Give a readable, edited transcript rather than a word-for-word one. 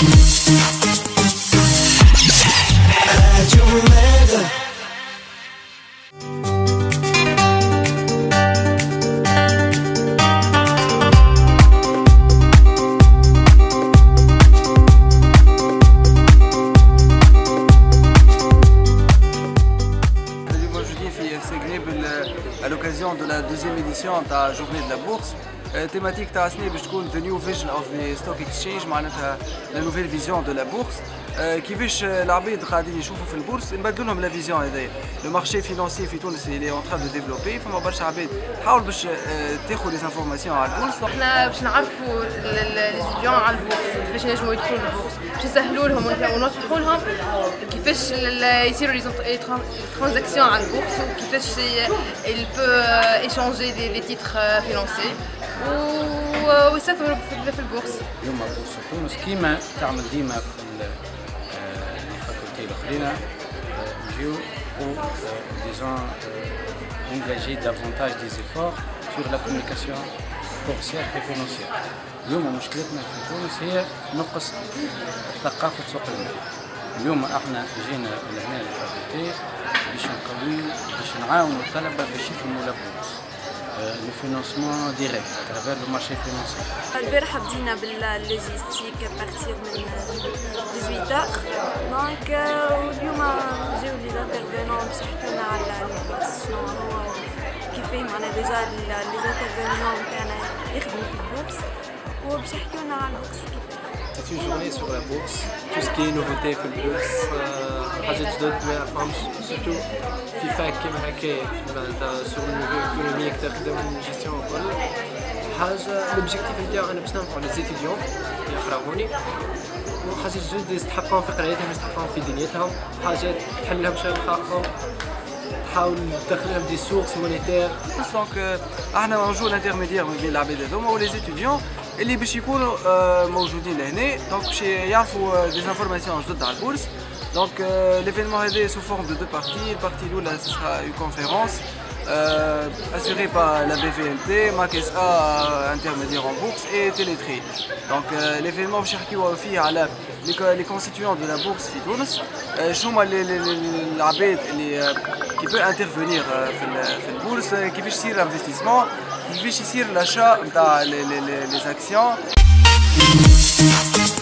À l'occasion de la deuxième édition de la journée de la bourse. Thématique تاع السنة باش تكون the new vision of the stock exchange معناتها la nouvelle vision de la bourse. كيفاش العباد قاعدين يشوفوا في البورصة نبدلوا لهم لا فيزيون هذايا. لو مارشي فينانسي في تونس اللي اون تران دو ديفلوبي فما برشا عباد تحاول باش تاخذ لي انفورماسيون على البورصة. احنا باش نعرفوا ليزيديون على البورصة كيفاش ينجموا يدخلوا للبورصة، باش نسهلوا لهم ونوضحوا لهم كيفاش يصيروا لي ترانزاكسيون على البورصة وكيفاش il peut échanger des titres financiers ويستثمروا في البورصة. اليوم بورصة تونس كيما تعمل ديما في الفاكولتي الأخرين نجيو disons engager davantage des efforts sur la communication boursière et financière. اليوم مشكلتنا في تونس هي نقص ثقافة سوق المال. اليوم احنا جينا لهنا الفاكولتي باش نقويو باش نعاونوا الطلبة باش يفهموا لابورصة. لو فينانسمون ديريكت اترافير لو مارشي فينانسي. البارحة بدينا باللوجيستيك بارتير من 18 دونك واليوم جاو لي زانترفينون باش يحكيونا على البورصة شنو هو كيفاه معناها ديجا لي زانترفينون تاعنا يخدموا في البورصة وباش يحكيونا على البورصة كيفاه. C'est une journée sur la bourse, tout ce qui est nouveauté في البورصة، حاجات جدد ما يعرفهمش، سورتو في فاك كيما هكايا سوق النوفو ايكونوميك تخدم جيستيون وكل حاجة. الأوبجيكتيف نتاعو أنا باش ننفعو لي زيتيديون يقراوني وحاجات جدد يستحقوهم في قرايتهم يستحقوهم في دنيتهم، حاجات تحل لهم مشاكل خاصهم تحاول تدخلهم دي سورس مونيتير. دونك احنا نجو الانترميديير ما بين العباد هذوما ولي زيتيديون اللي باش يكونوا موجودين لهنا دونك باش يعرفوا دي انفورماسيون جدد على البورصة. دونك ليفينمون هذا سو فورم دو بارتي. البارتي الاولى سيسرا اون كونفيرونس assurée par la BVNT, MAC SA intermédiaire en bourse et Télétri. Donc l'événement باش يحكيو فيه على les constituants de la bourse في تونس، شنو هما العباد اللي qui peut intervenir في البورصة، كيفاش يصير الانفستيسمون، كيفاش يصير l'achat نتاع les actions.